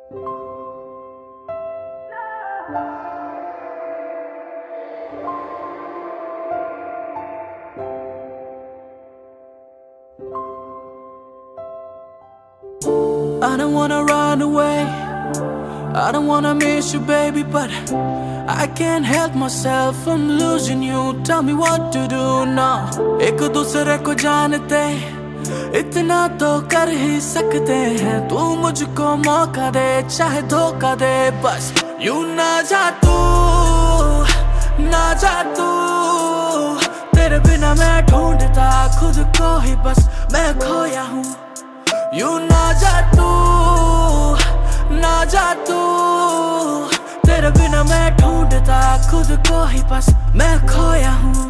I don't wanna run away, I don't wanna miss you baby, but I can't help myself from losing you. Tell me what to do now. एक दूसरे को जानते इतना तो कर ही सकते हैं। तू मुझको मौका दे चाहे धोखा दे, बस यूं ना जा तू, ना जा तू। तेरे बिना मैं ढूंढता खुद को ही, बस मैं खोया हूँ। यूं ना जा तू, ना जा तू। तेरे बिना मैं ढूंढता खुद को ही, बस मैं खोया हूँ।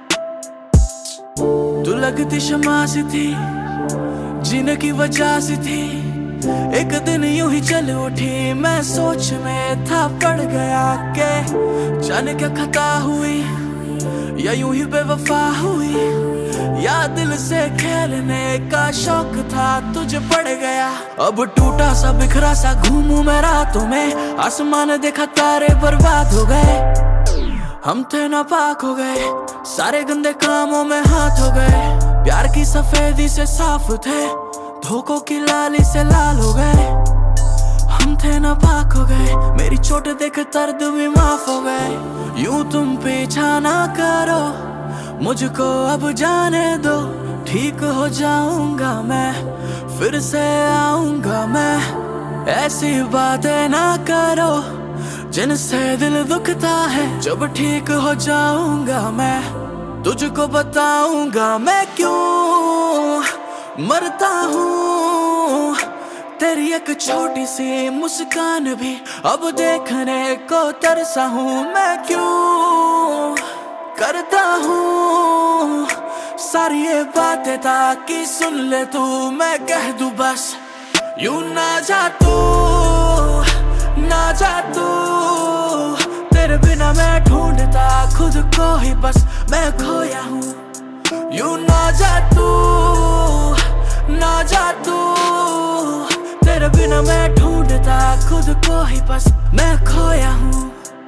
तू लगती शमा सी थी, जीने की वजह सी थी। एक दिन यूं ही चल उठी, मैं सोच में था पड़ गया के जाने क्या खता हुई, या यूं ही बेवफा हुई, या दिल से खेलने का शौक था तुझे पड़ गया। अब टूटा सा बिखरा सा घूमूं मैं रातों में, आसमान देखा तारे बर्बाद हो गए। हम थे नापाक हो गए, सारे गंदे कामों में हाथ हो गए। प्यार की सफेदी से साफ थे, धोखों की लाली से लाल हो गए। हम थे नापाक हो गए, मेरी चोट देख दर्द भी माफ हो गए। यूं तुम पीछा ना करो, मुझको अब जाने दो। ठीक हो जाऊंगा मैं, फिर से आऊंगा मैं। ऐसी बातें ना करो जिनसे दिल दुखता है। जब ठीक हो जाऊंगा मैं, तुझको बताऊंगा मैं क्यों मरता हूँ। तेरी एक छोटी सी मुस्कान भी अब देखने को तरसा हूँ। मैं क्यों करता हूँ सारी ये बातें ताकि सुन ले तू, मैं कह दूं बस यूं ना जा तू, ना जा तू। तेरे बिना मैं ढूंढता खुद को ही, बस मैं खोया हूँ। यूं ना जा तू, ना जा तू। तेरे बिना मैं ढूंढता खुद को ही, बस मैं खोया हूँ।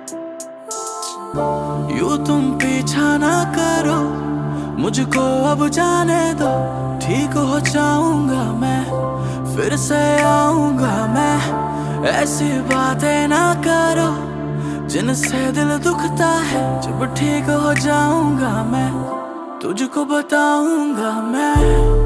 यूं तुम पीछा ना करो, मुझको अब जाने दो। ठीक हो जाऊंगा मैं, फिर से आऊंगा मैं। ऐसी बातें ना करो जिनसे दिल दुखता है। जब ठीक हो जाऊंगा मैं, तुझको बताऊंगा मैं।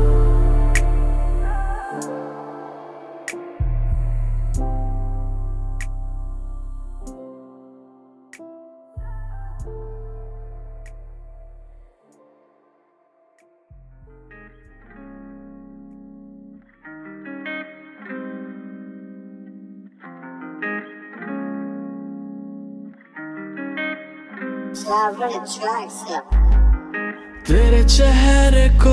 तेरे चेहरे को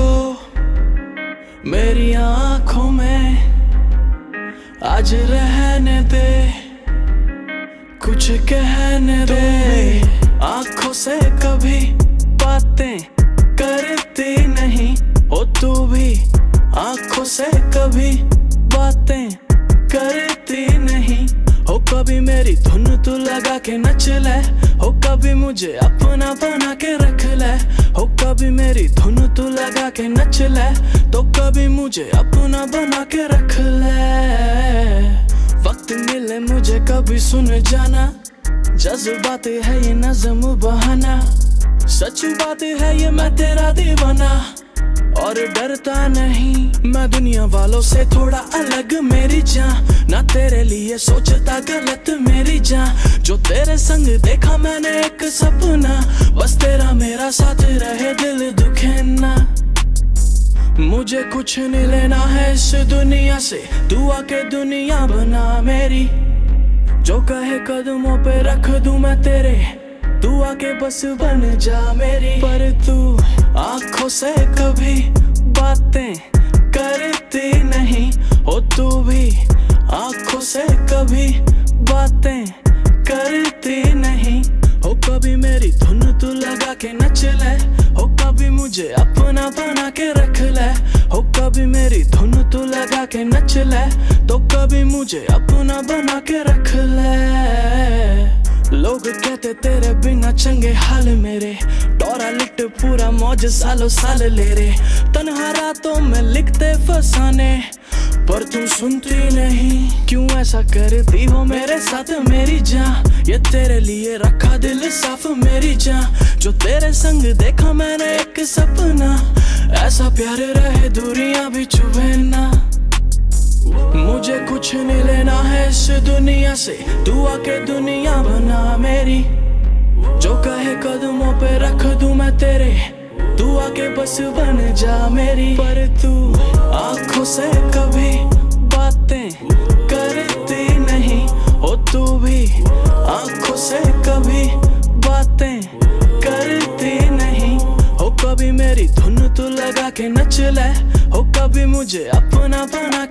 मेरी आंखों में आज रहने दे, कुछ कहने दे। आंखों से कभी बातें करती नहीं हो तू भी, आंखों से कभी बातें करती नहीं हो। कभी मेरी धुन तू लगा के नच ले, हो कभी मुझे अपना बना के रख ले। हो कभी मेरी धुन तू लगा के नच ले, तो कभी मुझे अपना बना के रख ले। वक्त मिले मुझे कभी सुन जाना, जज्बात है ये नज़म बहाना। सच बात है ये मैं तेरा दीवाना, और डरता नहीं मैं दुनिया वालों से थोड़ा अलग मेरी जान। ना तेरे लिए सोचता गलत मेरी जान, जो तेरे संग देखा मैंने एक सपना। बस तेरा मेरा साथ रहे दिल दुखे ना। मुझे कुछ नहीं लेना है इस दुनिया से, तू आके दुनिया बना मेरी। जो कहे कदमों पे रख दूं मैं तेरे, तू आके बस बन जा मेरी। पर तू आंखों से कभी बातें करती नहीं हो तू भी, आंखों से कभी बातें करती नहीं हो। कभी मेरी धुन तू लगा के नच ले, हो कभी मुझे अपना बना के रख ले, हो कभी मेरी धुन तू लगा के नच ले, तो कभी मुझे अपना बना के रख ले। लोग कहते तेरे बिना चंगे हाल मेरे, टोरा लिट पूरा मौज सालों साल ले रे, तन्हा रातों में लिखते फसाने पर तुम सुनती नहीं। क्यों ऐसा करती हो मेरे साथ मेरी जान, ये तेरे लिए रखा दिल साफ मेरी जान, जो तेरे संग देखा मैंने एक सपना, ऐसा प्यार रहे दूरियां भी छुपे ना। मुझे कुछ नहीं लेना है इस दुनिया से, तू आके दुनिया बना मेरी, जो कहे कदमों पे रख दूं मैं तेरे, तू आके बस बन जा मेरी। पर तू आंखों से कभी बातें करती नहीं, हो तू भी आंखों से कभी बातें करती नहीं, हो कभी मेरी धुन तू लगा के नच ले, हो कभी मुझे अपना बना